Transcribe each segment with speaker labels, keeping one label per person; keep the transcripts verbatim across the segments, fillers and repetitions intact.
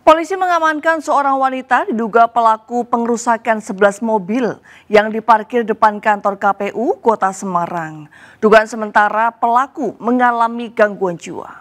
Speaker 1: Polisi mengamankan seorang wanita diduga pelaku pengerusakan sebelas mobil yang diparkir depan kantor K P U Kota Semarang. Dugaan sementara pelaku mengalami gangguan jiwa.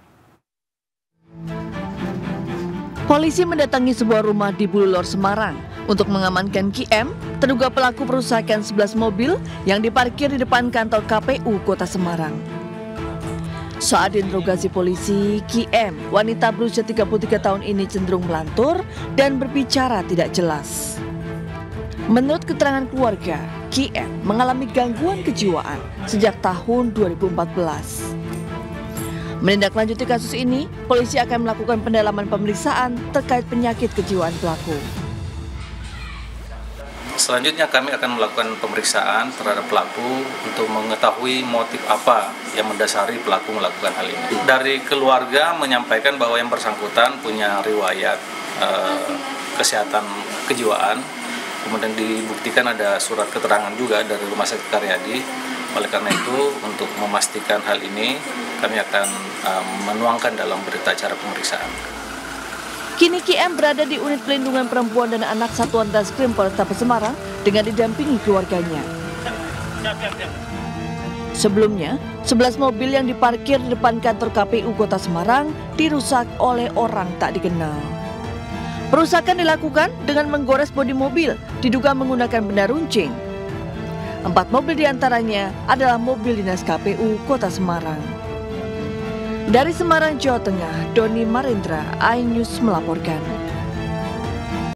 Speaker 1: Polisi mendatangi sebuah rumah di Bululor, Semarang untuk mengamankan Q M, terduga pelaku perusakan sebelas mobil yang diparkir di depan kantor K P U Kota Semarang. Saat diinterogasi polisi, Q M, wanita berusia tiga puluh tiga tahun ini cenderung melantur dan berbicara tidak jelas. Menurut keterangan keluarga, Q M mengalami gangguan kejiwaan sejak tahun dua ribu empat belas. Menindaklanjuti kasus ini, polisi akan melakukan pendalaman pemeriksaan terkait penyakit kejiwaan pelaku.
Speaker 2: Selanjutnya kami akan melakukan pemeriksaan terhadap pelaku untuk mengetahui motif apa yang mendasari pelaku melakukan hal ini. Dari keluarga menyampaikan bahwa yang bersangkutan punya riwayat eh, kesehatan kejiwaan, kemudian dibuktikan ada surat keterangan juga dari Rumah Sakit Karyadi. Oleh karena itu, untuk memastikan hal ini, kami akan eh, menuangkan dalam berita acara pemeriksaan.
Speaker 1: Kini Q M berada di Unit Pelindungan Perempuan dan Anak Satuan Daskrim Polrestabes Semarang dengan didampingi keluarganya. Sebelumnya, sebelas mobil yang diparkir di depan kantor K P U Kota Semarang dirusak oleh orang tak dikenal. Perusakan dilakukan dengan menggores bodi mobil, diduga menggunakan benda runcing. Empat mobil diantaranya adalah mobil dinas K P U Kota Semarang. Dari Semarang, Jawa Tengah, Doni Marindra, iNews melaporkan.